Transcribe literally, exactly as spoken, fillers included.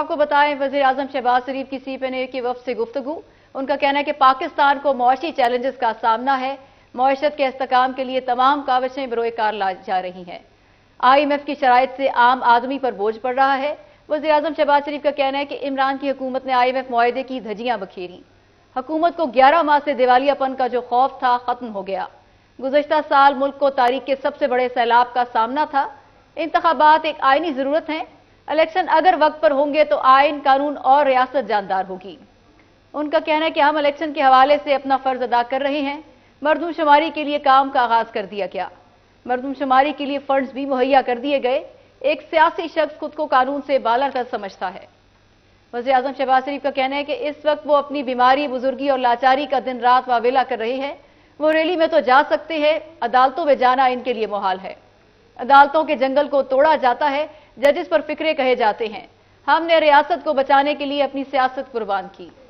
आपको बताएं, वज़ीर आज़म शहबाज शरीफ की सी एन ए के वफ़द से गुफ्तगू। उनका कहना है कि पाकिस्तान को मुआशी चैलेंजेस का सामना है। मईशत के इस्तेकाम के लिए तमाम काविशें बरोए कार लाई जा रही हैं। आई एम एफ की शराइत से आम आदमी पर बोझ पड़ रहा है। वज़ीर आज़म शहबाज शरीफ का कहना है कि इमरान की हुकूमत ने आई एम एफ मुआहदे की धज्जियां बखेरी। हुकूमत को ग्यारह माह से दिवालियापन का जो खौफ था खत्म हो गया। गुज़श्ता साल मुल्क को तारीख के सबसे बड़े सैलाब का सामना था। इंतखाबात एक आईनी जरूरत है। इलेक्शन अगर वक्त पर होंगे तो आइन, कानून और रियासत जानदार होगी। उनका कहना है कि हम इलेक्शन के हवाले से अपना फर्ज अदा कर रहे हैं। मरदमशुमारी के लिए काम का आगाज कर दिया गया। मरदमशुमारी के लिए फंड्स भी मुहैया कर दिए गए। एक सियासी शख्स खुद को कानून से बालातर समझता है। वज़ीर आज़म शहबाज शरीफ का कहना है कि इस वक्त वो अपनी बीमारी, बुजुर्गी और लाचारी का दिन रात वावेला कर रहे हैं। वो रैली में तो जा सकते हैं, अदालतों में जाना इनके लिए मुहाल है। अदालतों के जंगल को तोड़ा जाता है, जजेस पर फिक्रे कहे जाते हैं। हमने रियासत को बचाने के लिए अपनी सियासत कुर्बान की।